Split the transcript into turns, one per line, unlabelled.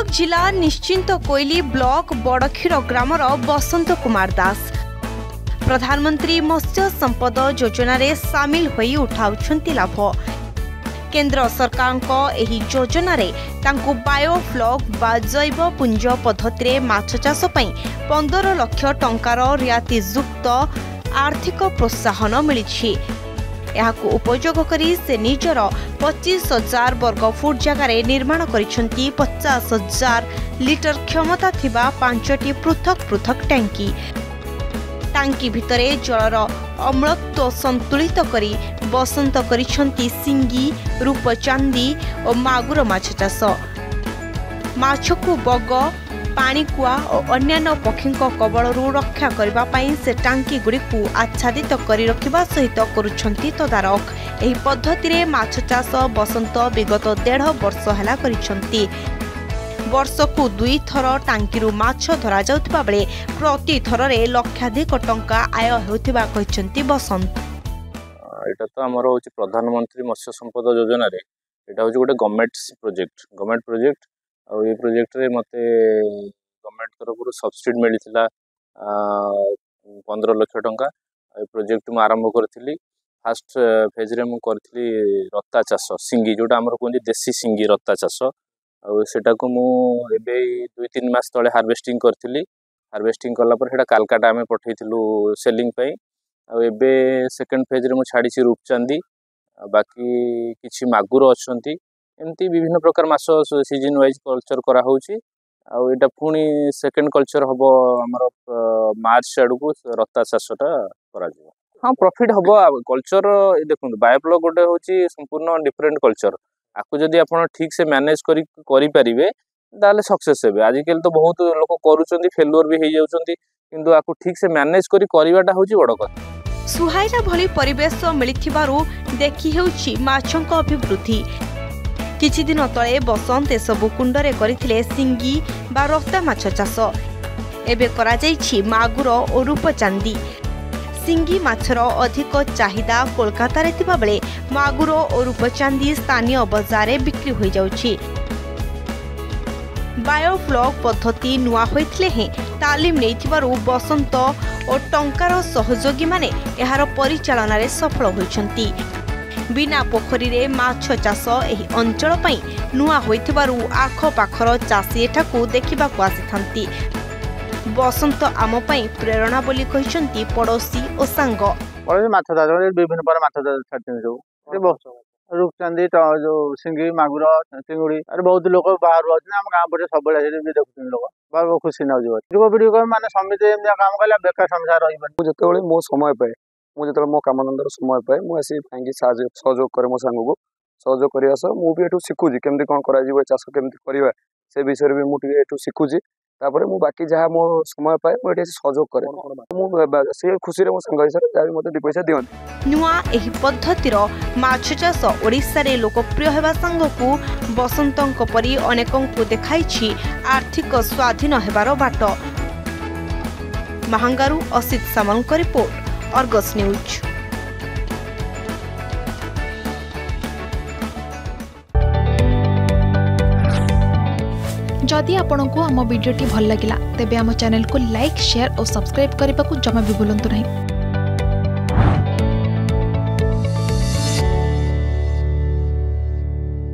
भद्रक जिला Nischintakoili block Badakshir ग्रामर बसंत कुमार दास प्रधानमंत्री मत्स्य संपद योजना रे सामिल होई उठाउछंती लाभ। केंद्र सरकार एही योजना रे तांकु बायोफ्लॉक बा जैव पुंज पद्धति रे माछ चाष पई 15 लाख टंकार रियायतीयुक्त आर्थिक प्रोत्साहन मिलिछि। एहाकु उपयोग करी से निजर 25,000 वर्गफुट जगार निर्माण करिसेंती 50,000 लिटर क्षमता थिबा 5टी पृथक पृथक टैंकी। टांकी भितरे जलर अम्लत्व संतुलित करी बसंत करिसेंती सिंगी, रूपचांदी और मागुर माछ चाष। माछकु बग, पाणीकुआ और अन्य पक्षी कबलरू रक्षा करने से टांकी गुड़िक आच्छादित कर रखा सहित करुछंती तदारख। एही पद्धति रे माछ चाष बसंत विगत 1.5 वर्ष है करिछंती। वर्षकु 2 थर टांकी माछ धरा जाउथिबा बेले प्रति थर रे लक्षाधिक टंका आय हेउथिबा कहिसंती बसंत।
एटा तो हमर होची प्रधानमंत्री मत्स्य संपद योजना रे एटा होची गोटे गवर्नमेंट प्रोजेक्ट और ये प्रोजेक्ट रे मते गवर्नमेंट तरफ सब्सिडी मिलता 15 लाख टंका। प्रोजेक्ट मु आरंभ करथिली। फास्ट फेज रे मु करथिली रत्ता चाष सिंगी जोटा हमर कोन देसी सिंगी रत्ता चाष और सेटा को मु एबे 2-3 मास तळे हार्वेस्टिंग करथिली। हार्वेस्टिंग करला पर सेटा कालकाटा में पठैथिलु सेलिंग पई और एबे सेकंड फेज रे मु छाड़ी रूपचांदी बाकी किछि मागुर अछंती एमती विभिन्न प्रकार मास सीजन वाइज कल्चर करा होउची और एटा पुणी सेकंड कल्चर हबो हमर मार्च आडू को रत्ता चाषटा करा जिवो। हां प्रॉफिट हबो कल्चर देखुन बायोफ्लॉक गोटे होची संपूर्ण डिफरेंट कल्चर आकु जदी आपण ठीक से मैनेज करी परिबे ताले सक्सेस हेबे। आजिकल तो बहुत लोक करूचंती फेल्युअर भी हे जाउचंती किंतु आकु ठीक से मैनेज करिवाटा होची बड़ कथा।
सुहाइला भली परिवेश मिलिथिबारु देखि हेउची माछंक अभिवृद्धि। किछि दिन तळे बसंत एसबु कुंडरे करिथिले सिंगी बा रत्ता माछ चाष। एबे करा जाइछि मागुर और रूपचांदी। सिंगी माछर अधिक चाहिदा कोलकाता रे थिबा बेले मागुर और रूपचांदी स्थानीय बाजार रे बिक्री होई जाउछि। बायोफ्लॉक पद्धति नुआ होइथिले हे तालीम नेइथिबारु बसंत और टंकार सहयोगी माने एहार परिचालन रे सफल होइछंती। बिना पोखरी रे माछ चाष एही अंचल पई नुआ होइथिबारु आख पाखर चाषी एठाकू देखिबाकू आसिथांती। बसंत आम पई प्रेरणा बोली कहिसंती पड़ोसी और सांग।
माछ चाष विभिन्न प्रकार माछ चाष छाटते सब रूपचांदी जो सिंगी मागुर चिंगुड़ी अरे बहुत लोग बाहर आम गाँव पटे सब देखुन लोग बहुत खुशी न युवपीढ़ी माने समिति काम कले बेकार समस्या रही मो समय पाए मुझे मो कामनंदर समय पाए मुझे सहयोग करे मो सांग को सहयोग करने सह मुझे शिखुची केमती कौन कर चाष केमती करवा से विषय भी मुझे शिखुची तापर मु बाकी जहाँ मो समय पाए मुझे सहयोग करे से खुशी रे मो संग हिसाब से मते 2 पैसा दियंती।
नुआ एही पद्धतिर माछ चाष ओडिसा रे लोकप्रिय हेबा संगकू बसंतंक परी अनेकंकू देखाइछि आर्थिक स्वाधीन हेबार बाट। महांगारू Asit Samant report Argus news.
जदि आपंक आम भिडी भल लगा तेब आम चैनल को लाइक शेयर और सब्सक्राइब करने को जमा भी भूलु नहीं।